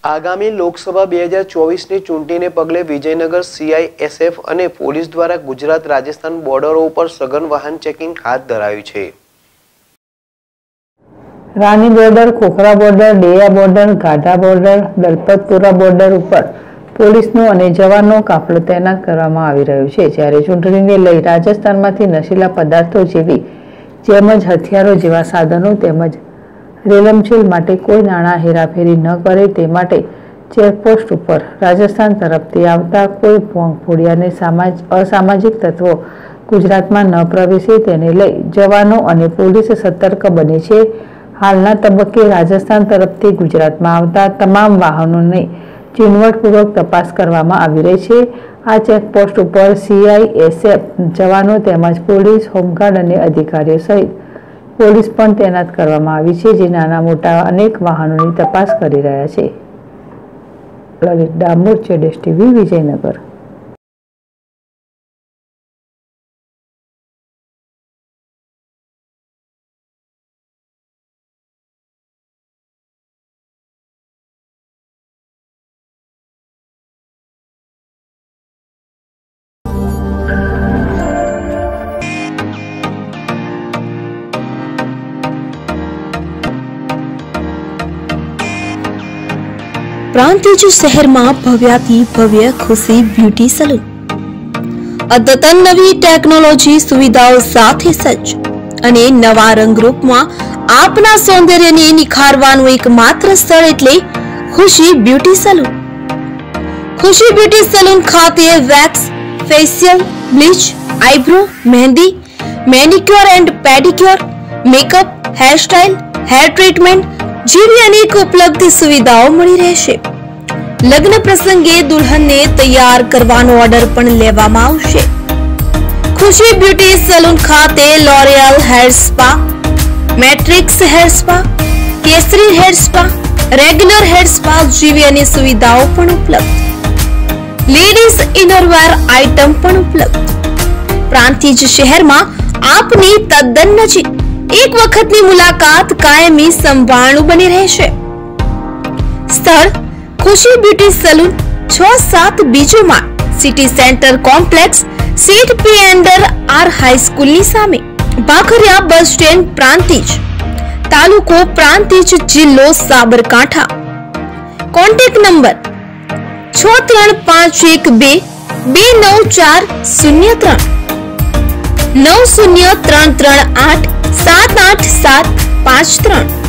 આગામી લોકસભા 2024ની ચૂંટણીને પગલે વિજયનગર CISF અને પોલીસ દ્વારા ગુજરાત રાજસ્થાન બોર્ડરો ઉપર સઘન વાહન ચેકિંગ હાથ ધરાયું છે। Rani border, Khokhra border, Deya border, Gadha border, Dalpatpura border ઉપર પોલીસનો અને જવાનો કાફલો તૈનાત કરવામાં આવી રહ્યો છે। જ્યારે ચૂંટણીને લઈ રાજસ્થાનમાંથી નશીલા પદાર્થો જેમજ હથિયારો જેવા સાધનો તેમજ રેલમછેલ માટે કોઈ નાણાં હેરાફેરી ન કરે તે માટે ચેકપોસ્ટ ઉપર રાજસ્થાન તરફથી આવતા કોઈ ભોંગફોડિયાને અસામાજિક તત્વો ગુજરાતમાં ન પ્રવેશે તેને લઈ જવાનો અને પોલીસ સતર્ક બને છે। હાલના તબક્કે રાજસ્થાન તરફથી ગુજરાતમાં આવતા તમામ વાહનોની ઝીણવટપૂર્વક તપાસ કરવામાં આવી રહી છે। આ ચેકપોસ્ટ ઉપર CISF જવાનો તેમજ પોલીસ, હોમગાર્ડ અને અધિકારીઓ સહિત પોલીસ પણ તૈનાત કરવામાં આવી છે, જે નાના મોટા અનેક વાહનોની તપાસ કરી રહ્યા છે। Lalit Damor, ZS TV, Vijaynagar. પ્રાંતિજ શહેરમાં ભવ્યાથી ભવ્ય ખુશી બ્યુટી સલૂન અદ્યતન નવી ટેકનોલોજી સુવિધાઓ સાથે સજ્જ અને નવા રંગરૂપમાં આપના સૌંદર્યને નિખારવાનું એકમાત્ર સ્થળ એટલે Khushi beauty salon. Khushi beauty salon ખાતે wax, facial, bleach, eyebrow, mehndi, manicure and pedicure, makeup, hairstyle, hair treatment જેવી અનેક ઉપલબ્ધ સુવિધાઓ મળી રહેશે। લગ્ન પ્રસંગે દુલ્હનને તૈયાર કરવાનો ઓર્ડર પણ લેવામાં આવશે। ખુશી બ્યુટી સલૂન ખાતે L'Oreal hair spa, Matrix hair spa, Kesari hair spa, regular hair spa જેવી અનેક સુવિધાઓ પણ ઉપલબ્ધ। લેડીઝ ઇનરવેર આઇટમ પણ ઉપલબ્ધ। પ્રાંતિજ શહેરમાં આપની તદ્દન નજીક એક વખતની મુલાકાત કાયમી સંભાળનું બની રહેશે। સ્થળ ખુશી બ્યુટી સલૂન 6-7 બીજો માળ, સિટી સેન્ટર કોમ્પ્લેક્સ, સીટ P અંદર R હાઈસ્કૂલની સામે, ભાખરિયા બસ સ્ટેન્ડ, પ્રાંતિજ, તાલુકો પ્રાંતિજ, જિલ્લો સાબરકાંઠા। Contact number 63512 29403 90338 78753।